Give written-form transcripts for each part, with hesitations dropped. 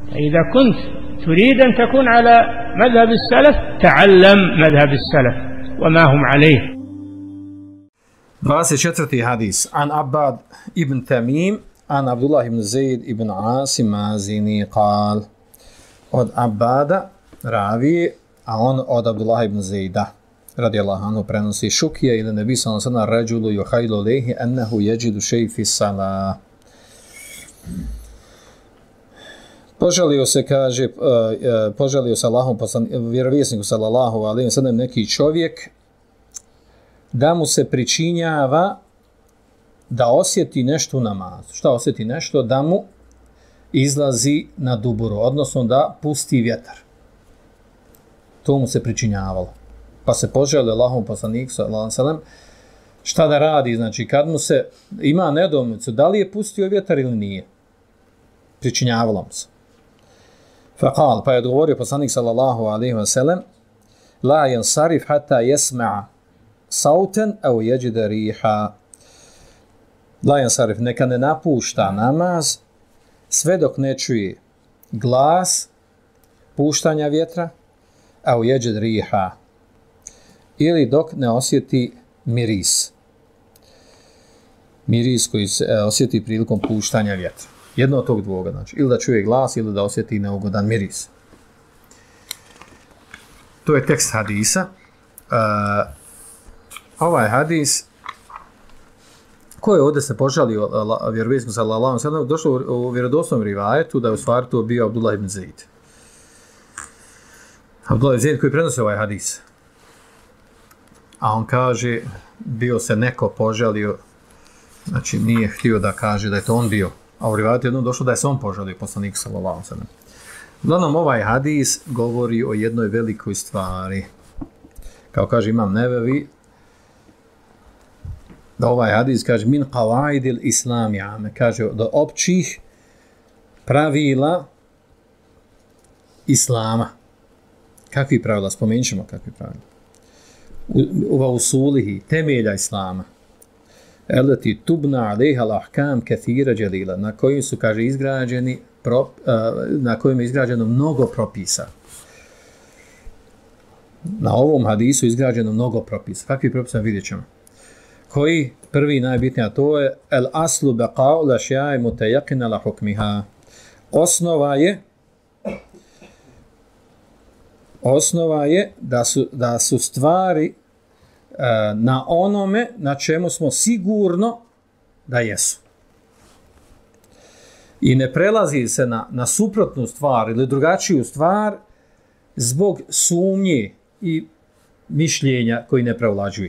فإذا كنت تريد أن تكون على مذهب السلف تعلم مذهب السلف وما هم عليه. 24. hadis. An Abbad ibn Tamim, an Abdullah ibn Zaid ibn Asim Mazini qal. Od Abbada ravi, a on od Abdullah ibn Zaida radijallahu anhu prenosi šukije ili nebi sallallahu alejhi ve sellem rajulu yuhaylu alayhi annahu yajidu shay fi salah. Požalio se, kaže, požalio se Allahom vjerovjesniku sallallahu alejhi ve sellem neki čovjek da mu se pričinjava da osjeti nešto u namazu. Šta osjeti nešto? Da mu izlazi na duburu, odnosno da pusti vjetar. To mu se pričinjavalo. Pa se poželio Allahom poslaniku sallallahu alejhi ve sellem šta da radi, znači kad mu se ima nedoumicu da li je pustio vjetar ili nije. Pričinjavalo mu se. Faqal, pa je odgovorio poslanik sallallahu alejhi ve sellem la yansarif hatta yasma'a sautan aw yajida riha. La yansarif, neka ne napušta namaz sve dok ne čuje glas puštanja vjetra aw yajid riha, ili dok ne osjeti miris. Miris koji se osjeti prilikom puštanja vjetra. Jedno od tog dvoga, znači, ili da čuje glas, ili da osjeti neugodan miris. To je tekst hadisa. Ovaj hadis, ko je ovdje se požalio vjerovjesniku sallallahu alejhi ve sellem, došlo u vjerodostojnom rivajetu da je u stvari to bio Abdullah ibn Zaid. Abdullah ibn Zaid koji prenosi ovaj hadis. A on kaže, bio se neko požalio, znači nije htio da kaže da je to on bio. A u rivajetu jednom došlo da je se on požalio poslaniku sallallahu alejhi ve sellem. Uglavnom, ovaj hadis govori o jednoj velikoj stvari. Kao kaže Imam Nevevi, da ovaj hadis kaže min qawaidil islami ame, kaže do općih pravila islama. Kakvi pravila? Spomenut ćemo kakvi pravila. U usulihi, temelja islama. Elati tubna alejha al-ahkam kathira jalila, na kojim su, kaže, izgrađeni na kojim je izgrađeno mnogo propisa. Na ovom hadisu je izgrađeno mnogo propisa. Kakvi propisa vidjet ćemo? Koji prvi najbitniji, a to je el aslu baqa'u l-ashya'i mutayaqina la hukmiha. Osnova je da su stvari na onome na čemu smo sigurno da jesu. I ne prelazi se na suprotnu stvar ili drugačiju stvar zbog sumnje i mišljenja koji ne prevlađuje.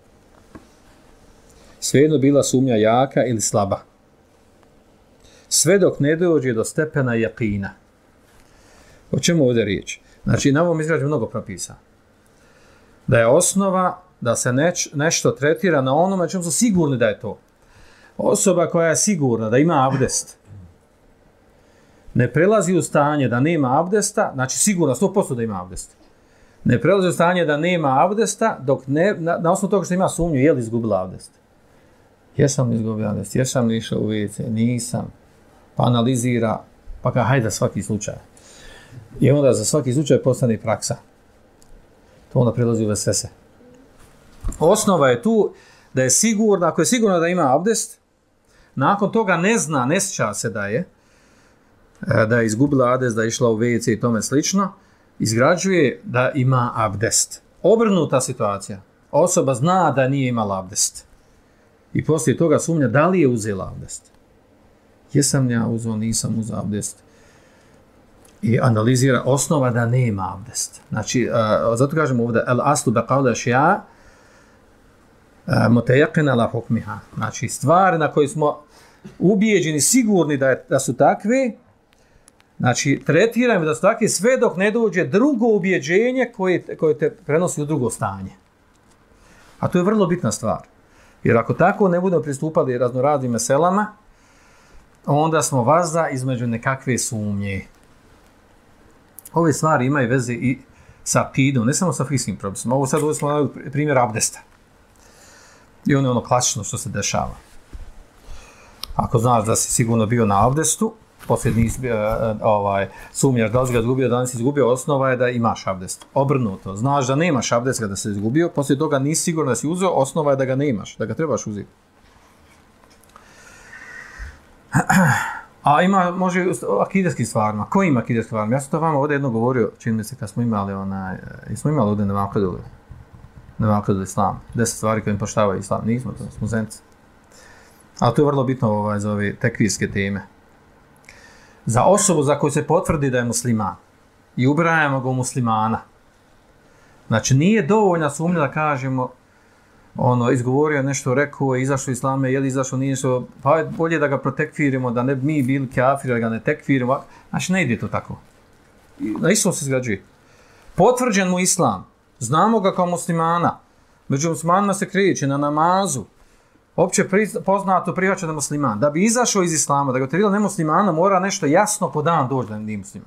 Svejedno bila sumnja jaka ili slaba. Sve dok ne dođe do stepena jaqina. O čemu ovdje riječ? Znači, na ovom izgrađuje mnogo propisa. Da je osnova da se nešto tretira na onome čemu su sigurni da je to. Osoba koja je sigurna da ima abdest, ne prelazi u stanje da nema abdesta, znači sigurno 100% da ima abdest. Ne prelazi u stanje da nema abdesta dok ne, na osnovu toga što ima sumnju, je li izgubila abdest. Jesam li izgubila abdest, jesam li išao u WC, nisam. Pa analizira, pa kao hajde svaki slučaj. I onda za svaki slučaj postane praksa. To onda prelazi u vesvese. Osnova je tu da je sigurno, ako je sigurno da ima abdest, nakon toga ne zna, ne sjeća se da je izgubila abdest, da je išla u WC i tome slično, izgrađuje da ima abdest. Obrnuta situacija. Osoba zna da nije imala abdest. I poslije toga sumnja da li je uzela abdest. Jesam ja uzeo, nisam uzeo abdest. I analizira osnova da nema abdest. Znači, zato kažemo ovdje, el aslu baqa'u l-ashya' mutayaqina la hukmiha. Znači, stvari na koje smo ubijeđeni, sigurni da su takve, znači, tretiramo da su takve sve dok ne dođe drugo ubjeđenje koje te prenosi u drugo stanje. A to je vrlo bitna stvar. Jer ako tako ne budemo pristupali raznoraznim meselama, onda smo vazda između nekakve sumnje. Ove stvari imaju veze i sa akidom, ne samo sa fikskim propisima. Ovo sad ovdje smo naveli primjer abdesta. I ono klasično što se dešava. Ako znaš da si sigurno bio na abdestu, poslije sumnjaš da li si ga izgubio, da nisi izgubio, osnova je da imaš abdest. Obrnuto, znaš da nemaš abdest kada se izgubio, poslije toga nisi siguran da si uzeo, osnova je da ga nemaš, da ga trebaš uzeti. A može akideskih stvarima. Kojim akideskih stvarima? Ja sam to vama ovdje jedno govorio, čini mi se kad smo imali ovdje Nevakadul Islam. 10 stvari koje im poštavaju Islam. Nismo, to smo zenci. Ali to je vrlo bitno za ove tekvirske teme. Za osobu za koju se potvrdi da je musliman i ubrajamo ga u muslimana. Znači nije dovoljna sumnja da kažemo izgovorio nešto, rekao, izašao Islame, je li izašao, nije išao, pa je bolje da ga protekfirimo, da ne bi mi bili kafiri, da ga ne tekfirimo. Znači, ne ide to tako. Na istom se izgrađuje. Potvrđen mu Islam, znamo ga kao muslimana, među muslimanima se kreće na namazu, opće poznato prihvaća da je musliman. Da bi izašao iz Islama, da ga tretirao nemuslimana, mora nešto jasno po dan doći da nije musliman.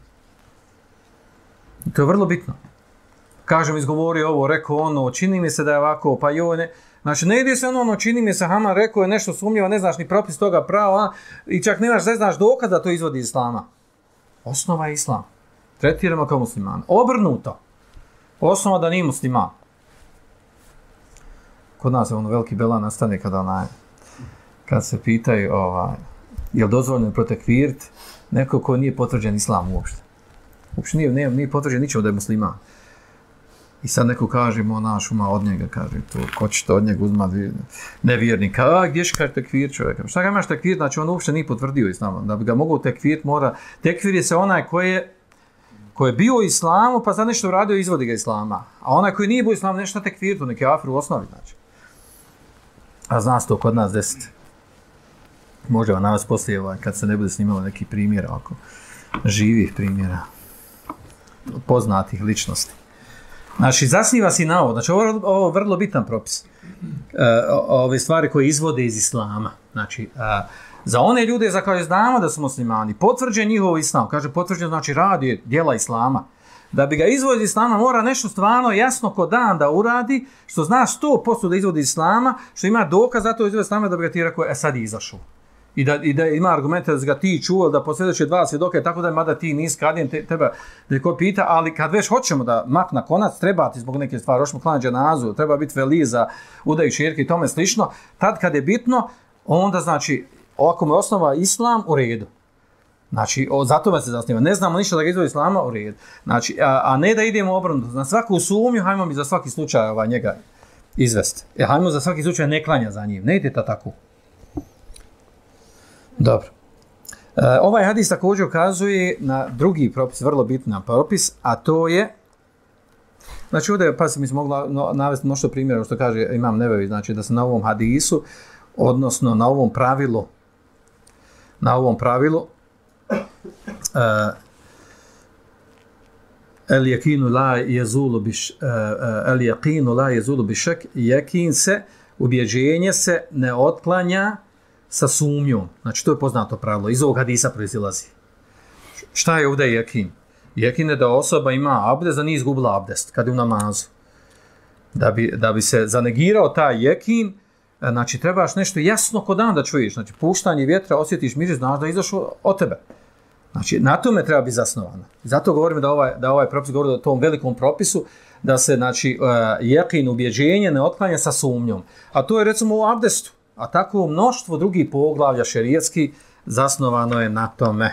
To je vrlo bitno. Kažem, izgovorio ovo, rekao ono, čini mi se da je ovako, pa joj ne. Znači, ne ide se čini mi se, Haman rekao je nešto sumnjivo, ne znaš ni propis toga prava, i čak ne znaš dokaz da to izvodi iz Islama. Osnova je Islam. Tretiramo kao musliman. Obrnuto. Osnova da nije musliman. Kod nas je veliki bela nastane kad se pitaju je li dozvoljeno protekvirt neko ko nije potvrđen Islam uopšte. Uopšte nije potvrđen ničemu da je musliman. I sad neko kaže, od njega, kaže, to, ko će to od njega uzmati, nevjernika, gdje će kaže tekvir čovjeka? Šta ga imaš tekvir, znači on uopšte nije potvrdio Islam. Da bi ga mogao tekvir, tekvir je se onaj koji je bio u Islamu, pa sad nešto uradio, izvodi ga Islama. A onaj koji nije bio u Islamu, nešto tekvir, to neki afir u osnovi, znači. A zna se to kod nas desiti. Može vam navesti poslije, kad se ne bude snimalo neki primjer, ovako, živih primjera, poznatih ličnosti. Znači, zasniva si na ovo. Znači, ovo je vrlo bitan propis. Ove stvari koje izvode iz Islama. Znači, za one ljude za koje znamo da su muslimani, potvrđen njihov Islam, kaže potvrđen, znači radi djela Islama. Da bi ga izvodio iz Islama, mora nešto stvarno jasno ko dan da uradi, što zna 100% da izvodi iz Islama, što ima dokaz za to izvodi iz Islama, da bi ga ti rekao, sad je izašao. I da ima argumente da ga ti čuo, da posvjedoče 2 svjedoka, tako da mada ti nisi kadjen, treba da ko pita, ali kad već hoćemo da na konac, treba ti zbog neke stvari, hoćemo klanjati dženazu, treba biti veli za udaju širke i tome slično, tad kad je bitno, onda znači, ovako mu je osnova Islam, u redu. Znači, zato me se zasniva. Ne znamo ništa da ga izvodi Islama, u redu. Znači, a ne da idemo obrnuto. Na svaku sumnju, hajmo mi za svaki slučaj njega izvesti. Hajmo za svaki slučaj ne klanja za njim. Ne idete tako. Dobro. Ovaj hadis također ukazuje na drugi propis, vrlo bitan propis, a to je, znači ovdje, pa mi smo mogli navesti mnoštvo primjera, što kaže Imam Nevevi, znači da se na ovom hadisu, odnosno na ovom pravilu, el yaqinu la yazulu bi shak, yakin se, ubjeđenje se ne otklanja sa sumnjom. Znači, to je poznato pravilo. Iz ovog hadisa proizilazi. Šta je ovdje jekin? Jekin je da osoba ima abdest, da nije izgubila abdest kad je u namazu. Da bi se zanegirao taj jekin, znači, trebaš nešto jasno ko dan da čuješ. Znači, puštanje vjetra, osjetiš miris, znaš da je izašao od tebe. Znači, na tome treba biti zasnovano. Zato govorimo da ovaj propis govori o tom velikom propisu, da se, znači, jekin, ubjeđenje ne otklanja sa sumnjom. A to je, recimo, u abdestu. A tako mnoštvo drugih poglavlja šerijatski zasnovano je na tome.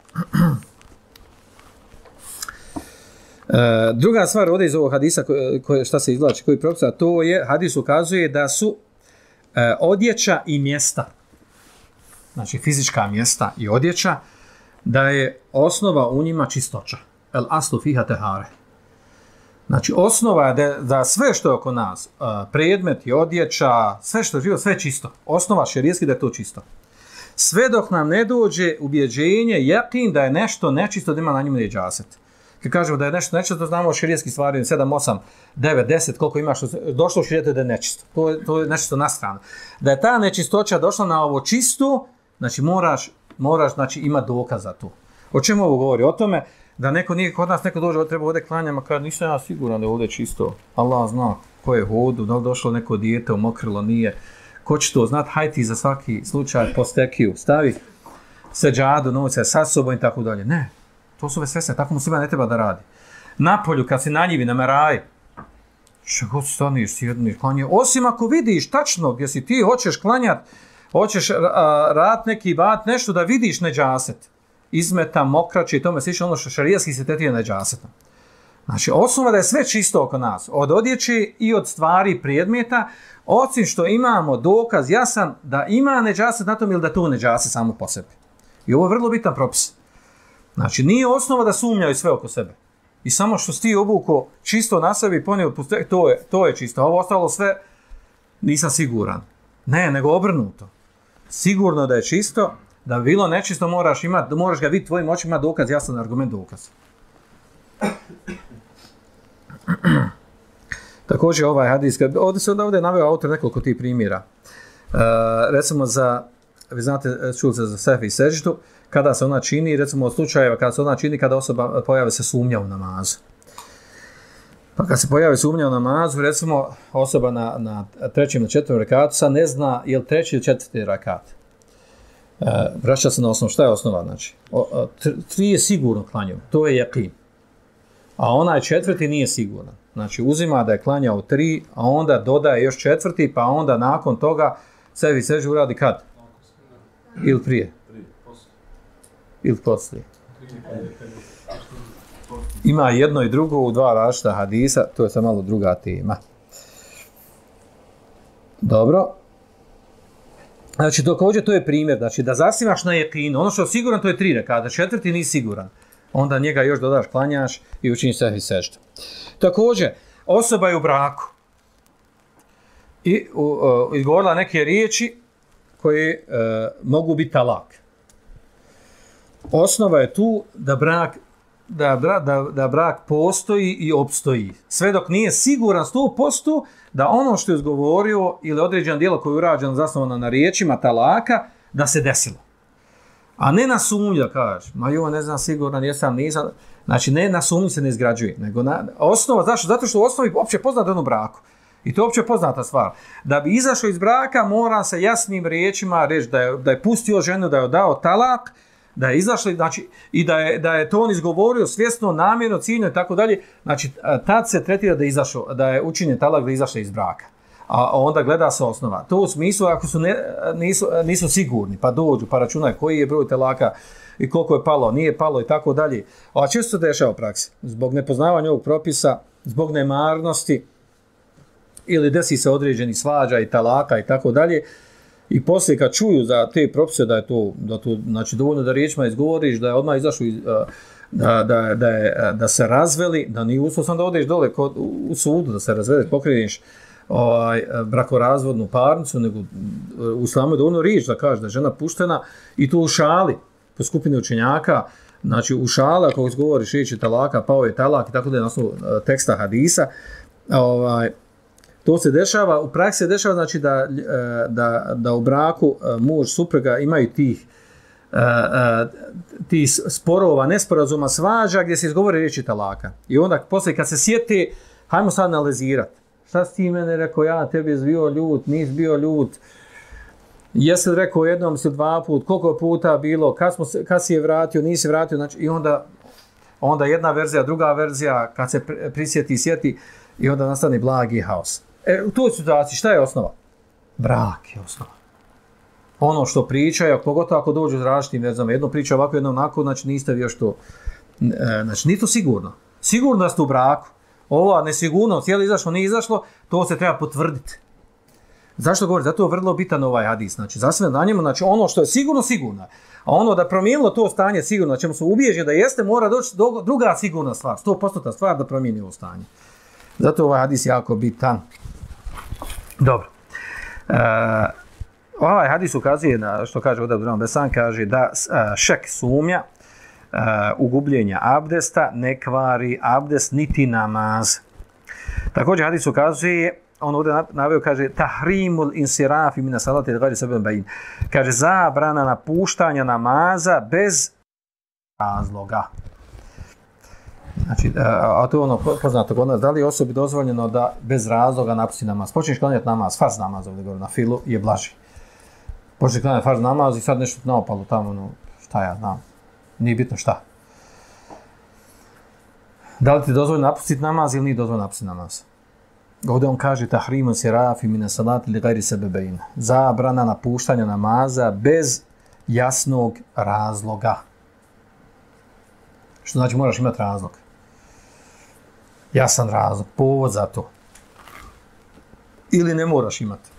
Druga stvar ovdje iz ovog hadisa, šta se izvlači, koji propis, a to je, hadis ukazuje da su odjeća i mjesta, znači fizička mjesta i odjeća, da je osnova u njima čistoća. El aslu fiha tehare. Znači, osnova je da sve što je oko nas, predmeti, odjeća, sve što je živo, sve je čisto. Osnova šerijski da je to čisto. Sve dok nam ne dođe ubjeđenje, jakin da je nešto nečisto, da ima na njemu neđaset. Kad kažemo da je nešto nečisto, znamo o šerijskih stvari, 7, 8, 9, 10, koliko imaš, došlo u šerijetu da je nečisto. To je nečisto na stranu. Da je ta nečistoća došla na ovo čisto, znači moraš znači, ima dokaz za to. O čemu ovo govori? O tome da kod nas neko dođe, treba ovdje klanjama, kada nisam ja siguran da je ovdje čisto. Allah zna ko je hodu, da li došlo neko dijete, umokrilo, nije. Ko će to znat, hajti za svaki slučaj po stekiju. Stavi seđadu nose sa sobom i tako dalje. Ne, to su vesvese, tako muslima ne treba da radi. Napolju, kad si na njivi, na meraji, čego staniš, sjedniš, klanješ, osim ako vidiš tačno gdje si ti, hoćeš klanjat, hoćeš rad neki bat, nešto da vidiš neđaset, izmeta, mokraće i tome slično, ono što šarijatski se tretira neđasetom. Znači, osnova da je sve čisto oko nas, od odjeće i od stvari predmeta, osim što imamo dokaz jasan da ima neđaset na tom ili da to neđaset samo po sebi. I ovo je vrlo bitan propis. Znači, nije osnova da sumnjaju sve oko sebe. I samo što si ti obuko čisto na sebi i ponio, to je čisto. Ovo ostalo sve nisam siguran. Ne, nego obrnuto. Sigurno da je čisto, da bi bilo nečisto moraš imati, moraš ga vidjeti tvojim očima dokaz, jasan argument dokaz. Također ovaj hadis, ovdje je naveo autor nekoliko tih primjera. Recimo vi znate, čuli se za sehvi i seždu, kada se ona čini, recimo od slučajeva kada se ona čini, kada osoba pojave se sumnja u namazu. Pa kad se pojavi sumnja u namazu, recimo osoba na trećem ili četvrtom rekatu sad ne zna je li treći ili četvrti rekat. Vraća se na osnovu. Šta je osnova? Znači, tri je sigurno klanjao, to je jakin. A onaj četvrti nije siguran. Znači, uzima da je klanjao 3, a onda dodaje još četvrti, pa onda nakon toga sebi sežu uradi kad? Ili prije? Ili poslije? Ima jedno i drugo u 2 različita hadisa, to je sad malo druga tema. Dobro. Znači, također to je primjer, znači da zasnivaš na jekinu, ono što je siguran to je 3 rekata, četvrti nisi siguran. Onda njega još dodaš, klanjaš i učiniš sehvi seždu. Također, osoba je u braku i izgovorila neke riječi koje mogu biti talak. Osnova je tu da brak postoji i opstoji. Sve dok nije siguran 100% da ono što je izgovorio ili određeno djelo koje je urađeno zasnovano na riječima talaka, da se desilo. A ne na sumnju, kažeš, ma jo, ne znam siguran, jesam, nisam. Znači, ne na sumnju se ne izgrađuje, nego osnova, zašto? Zato što u osnovi opće poznata u braku. I to je opće poznata stvar. Da bi izašao iz braka, mora se jasnim riječima reći da je pustio ženu, da je dao talak, da je izašao, znači, i da je to on izgovorio svjesno, namjerno, ciljno i tako dalje. Znači, tad se tretira da je učinjen talak da je izašao iz braka. A onda gleda se osnova. To u smislu ako nisu sigurni, pa dođu, pa računaju koji je broj talaka i koliko je palo, nije palo i tako dalje. A često se dešava u praksi. Zbog nepoznavanja ovog propisa, zbog nemarnosti ili desi se određeni svađa i talaka i tako dalje. I poslije kad čuju za te propise da je to znači dovoljno da riječima izgovoriš, da je odmah izašao da se razveli, da nije uslov sam da odeš dole u sudu, da se razveli, pokreniš brakorazvodnu parnicu, nego u islamu je dovoljno riječ da kaže da je žena puštena i to u šali, po skupini učenjaka, znači u šali ako izgovoriš riječi talaka, pao je talak i tako da je na osnovu teksta hadisa, to se dešava, u praksi se dešava znači da u braku muž, supruga imaju tih sporova, nesporazuma, svađa gdje se izgovore riječi talaka. I onda poslije kad se sjeti, hajmo sad analizirati. Šta si ti mene rekao, ja tebi bio ljut, nisi bio ljut, jesi li rekao jednom, si 2 put, koliko puta bilo, kad si je vratio, nisi vratio, znači i onda jedna verzija, druga verzija, kad se sjeti i onda nastane blagi haos. U toj situaciji šta je osnova? Brak je osnova. Ono što pričaju, pogotovo ako dođu s različitim verzama, jedno priča ovako, jedno onako, znači niste vi još to, znači nije to sigurno. Sigurno da ste u braku. Ova nesigurnost, je li izašlo, nije izašlo, to se treba potvrditi. Zašto govorim? Zato je vrlo bitan ovaj hadis. Znači, zasve na njemu, znači ono što je sigurno, sigurno. A ono da promijenilo to stanje sigurno, da ćemo se ubježiti da jeste, mora doći druga sigurna stvar, 100% stvar da promijeni ovo stanje. Zato ovaj hadis jako bitan. Dobro. Ovaj hadis ukazuje na, što kaže ovdje Abdurrahman Besan, kaže da šek sumnja, ugubljenja abdesta ne kvari abdest niti namaz. Također hadis ukazuje, on ovdje naveo, kaže tahrimul insirafi mina salati gajri sebebin bayin. Kaže zabrana napuštanja namaza bez razloga. Znači, a to je ono poznato kod nas, da li je osobi dozvoljeno da bez razloga napusti namaz? Počneš klanjati namaz, farz namaz ovdje govorim, na filu je blaži. Počneš klanjati farz namaz i sad nešto naopalo tamo, šta ja znam, nije bitno šta. Da li ti dozvoljeno napustiti namaz ili nije dozvoljeno napustiti namaz? Ovdje on kaže tahrimun sirafi mine salati li gajri sebebein. Zabrana napuštanja namaza bez jasnog razloga. Što znači moraš imati razlog. Jasan razlog, povod za to. Ili ne moraš imati.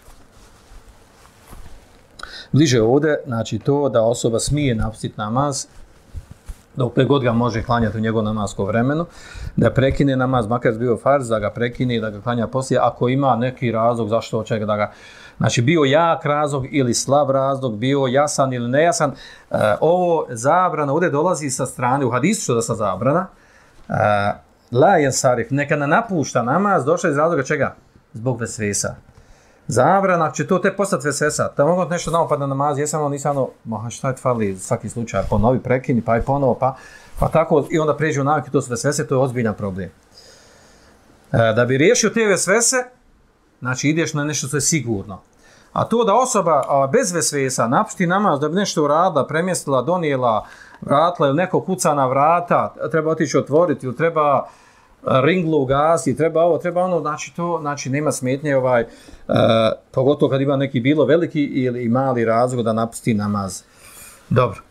Bliže ovdje, znači to da osoba smije napustiti namaz, dokle god ga može klanjati u njegovom namaskom vremenu, da prekine namaz, makar bio farz, da ga prekine i da ga klanja poslije, ako ima neki razlog zašto očeka da ga... Znači, bio jak razlog ili slab razlog, bio jasan ili nejasan. Ovo zabrana ovdje dolazi sa strane, u hadisu što da sa zabrana, la yansarif, neka ne napušta namaz, došla iz razloga čega? Zbog vesvesa. Zabrana, ako će to te postati vesvesa, da mogu nešto napad na namaz, jesam nisam šta je fali svaki slučaj, ponovi, prekini, pa i ponovo, pa tako, i onda pređe u navike, to su vesvese, to je ozbiljan problem. Da bi riješio te vesvese, znači ideš na nešto što je sigurno. A to da osoba bez vesvesa napusti namaz, da bi nešto uradila, premjestila, donijela, vratila ili neko kuca na vrata, treba otići otvoriti ili treba ringlu ugasiti, treba ovo, treba ono, znači to, znači nema smetnje pogotovo kad ima neki bilo veliki ili mali razlog da napusti namaz. Dobro.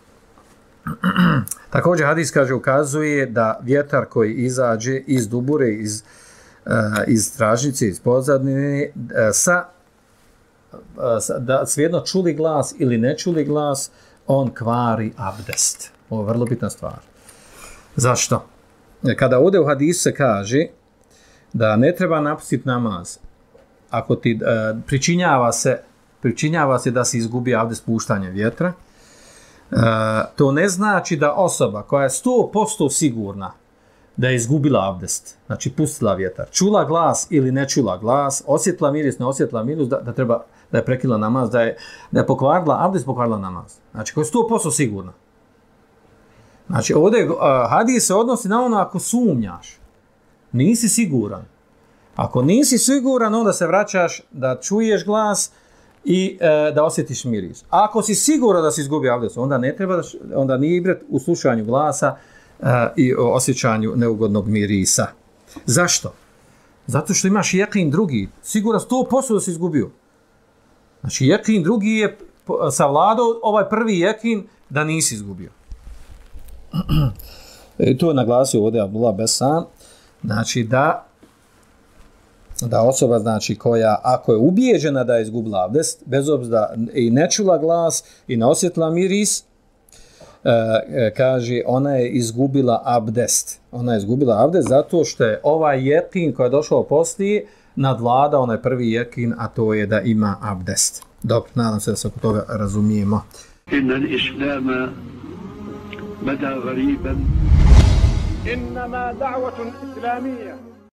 Također hadis kaže, ukazuje da vjetar koji izađe iz dubure, iz stražnice, iz pozadine, da svejedno čuli glas ili ne čuli glas, on kvari abdest. Ovo je vrlo bitna stvar. Zašto? Kada ovdje u hadisu se kaže da ne treba napustiti namaz, ako ti pričinjava se da se izgubi abdest puštanjem vjetra, to ne znači da osoba koja je 100% sigurna da je izgubila abdest, znači pustila vjetar, čula glas ili ne čula glas, osjetila miris, ne osjetila miris, da je prekila namaz, da je pokvarila abdest, pokvarila namaz. Znači koja je 100% sigurna. Znači ovdje hadis se odnosi na ono ako sumnjaš, nisi siguran. Ako nisi siguran, onda se vraćaš da čuješ glas i da osjetiš miris. A ako si siguran da si izgubio abdest, onda ne treba, onda nije ibret u slušanju glasa i osjećanju neugodnog mirisa. Zašto? Zato što imaš jekin drugi, siguran 100% da si izgubio. Znači jekin drugi je savladao ovaj prvi jekin da nisi izgubio. To je naglasio ovdje Abdullah Besan, znači da osoba znači koja ako je ubijeđena da je izgubila abdest, bez obzira i ne čula glas i ne osjetila miris, kaže ona je izgubila abdest. Ona je izgubila abdest zato što je ovaj jekin koji je došao poslije nadvlada onaj prvi jekin, a to je da ima abdest. Dobro, nadam se da se oko toga razumijemo. Innal islama bada ghariban innama da'watun islamiyya